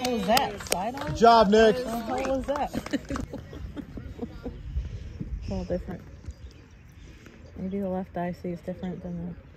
What was that? Side on? Good job, Nick. What the hell was that? It's all different. Maybe the left eye sees different than the